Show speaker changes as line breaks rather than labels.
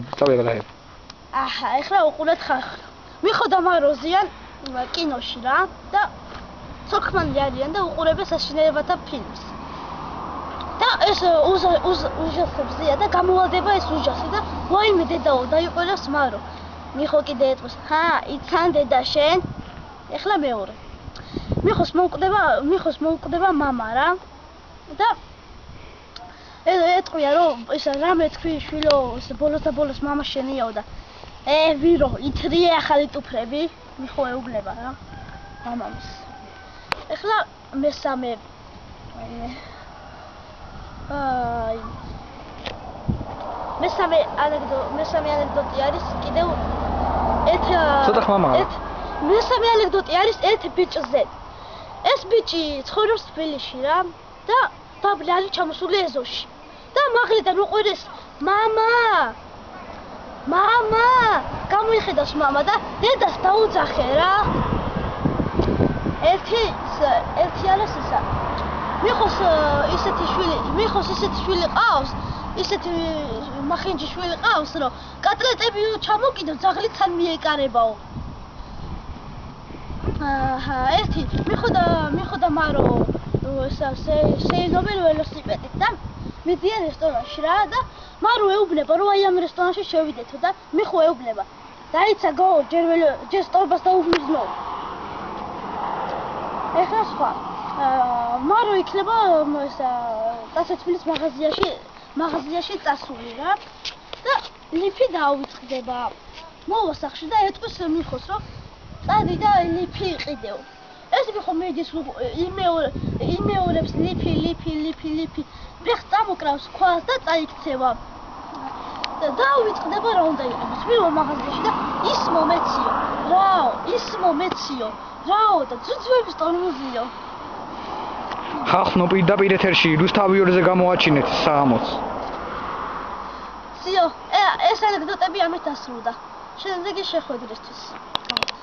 წავიღე.
აჰა, ეხლა უყურეთ ხალხს. მიხოდა მაროზიან კინოში რა და სოქმანი არიან და უყურებენ საშინელებათა ფილმს. და ეს უჟასებზია და გამოვალდება ეს უჟასი და ვაიმე დედაო დაიყვანოს მარო. მიხო კიდე ეტყვის, ჰა, იცან დედა შენ? ეხლა მეორე. მიხოს მოუკვდება მამა რა. და ეტყვია რომ ეს რამე თქვი შვილო, ბოლოს მამა შენიაო და ვირო, ითრიე ახალი ტუფრები, მიხო ეუბნება რა. მამამს. ეხლა მესამე მესამე ანეკდოტი არის კიდევ
ცოტა ხმამა.
მესამე ანეკდოტი არის ერთ ბიჭზე. ეს ბიჭი ცხოვრობს თბილისში რა და დაბლი არის ჩამოსული ეზოში. და მაღლიდან უყურეს მამა გამოიხედავს მამა და დედას დაუძახე რა. ერთი არის ისა. მიხოს ისეთი შვილი ყავს, ისეთი მახინჯი შვილი ყავს, რომ კატლეტები ჩამოკიდო, ძაღლიც ან მიეკარებაო. აჰა, ერთი მიხოდა მარო შეინობენ ველოსიპედით და მიდიან რესტორანში რა და მარო ეუბნება რომ აი ამ რესტორანში შევიდეთო და მიხო ეუბნება. დაიცა გო, ჯერ სწორბას დაუგმიზნო. ეხლა სხვა. მარო იქნება დასაცმლის მაღაზიაში წასული რა და ლიფი დაუწყდება. მოვა სახლში და ეტყვის მიხოს რომ წადი და ლიფი იყიდეო. ეს მიხო მედის იმეორებს ლიფი ფეხს წამოკრავს ქვას და წაიქცევა. და დაუწყდება რა უნდა იყიდოს. მივა მაღაზიაში და ისმო მეციო. რაო და ძუძუების ტორმოზიო.
ხალხნო პირდაპირ ეთერში რუსთავიორზე გამოაჩინეთ საღამოც.
სიო, ეს ანეკდოტები ამით დასრულდა. შემდეგი შეხვედრისთვის.